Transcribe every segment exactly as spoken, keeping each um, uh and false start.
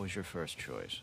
was your first choice?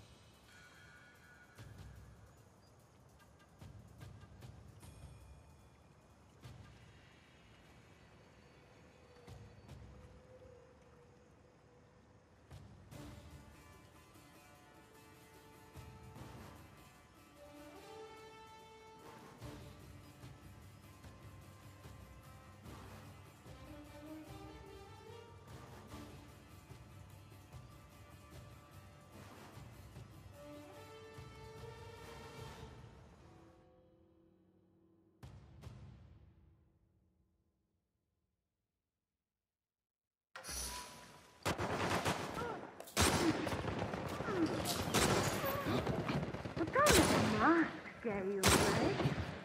Scare you away.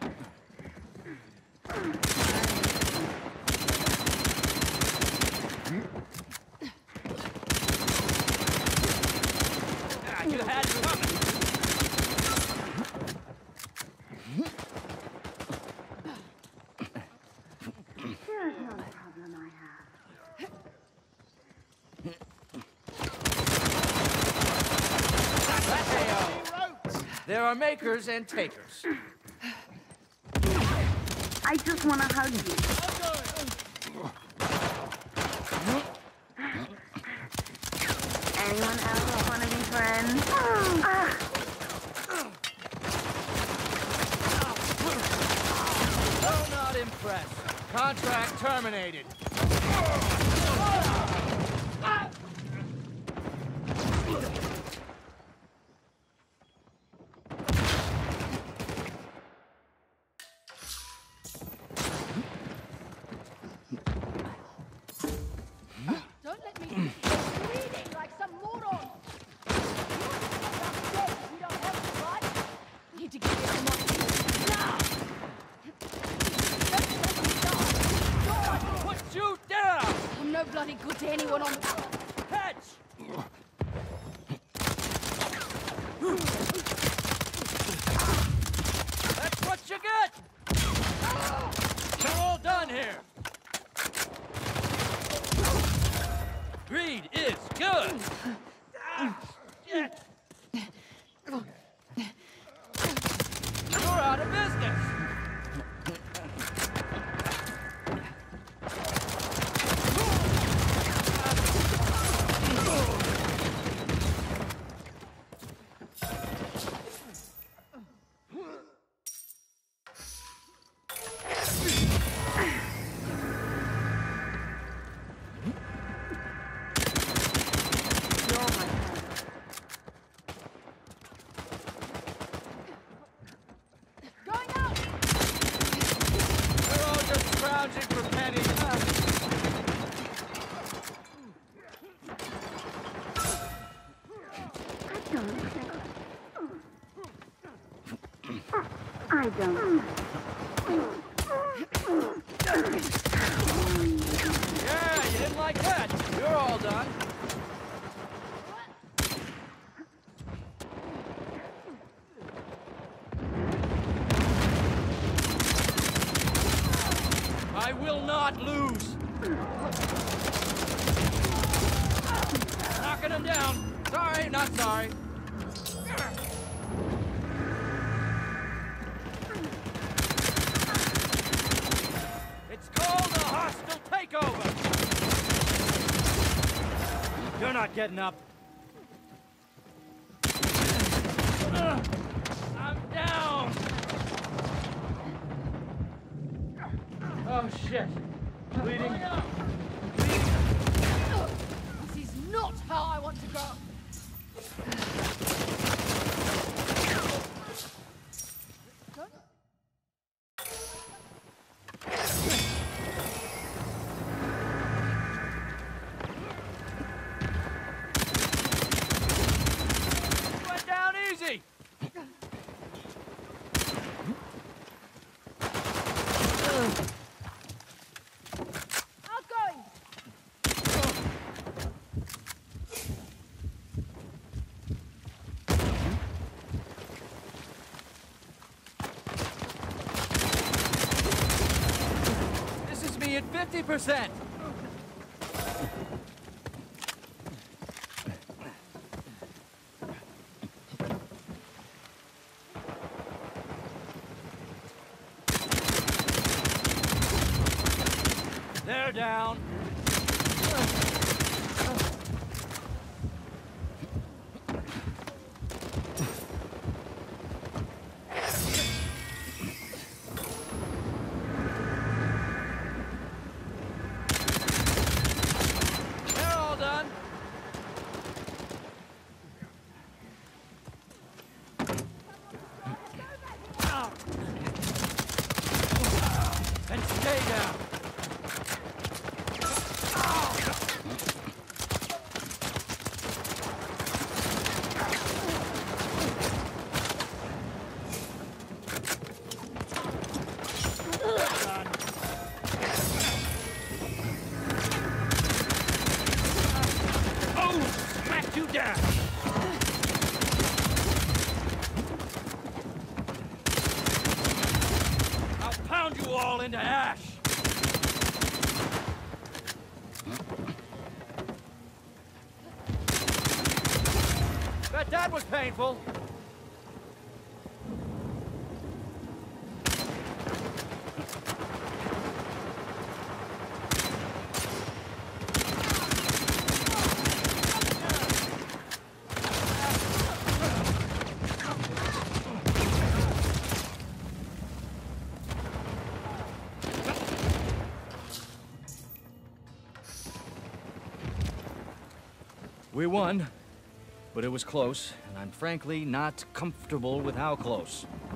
Ah, you had it coming. There's no problem I have. There are makers and takers. I just want to hug you. Anyone else want to be friends? Still not impressed. Contract terminated. Don't let me bleeding like some moron. We don't have to fight. Need to get some more now. Put you down! I'm no bloody good to anyone on the Catch! That's what you get! We're all done here! Greed is good! Ah, shit! You're out of business! going out. We're all just scrounging for pennies. I don't. Yeah, you didn't like that. You're all done. I will not lose. Knocking him down. Sorry, not sorry. It's called a hostile takeover. You're not getting up. Ugh, I'm down. Oh shit. Bleeding. This is not how I want to go. Went down easy. Outgoing. This is me at fifty percent. her down. They're all done. And stay down. Oh, smacked you down. I'll pound you all into ash. Bet that was painful. We won, but it was close, and I'm frankly not comfortable with how close.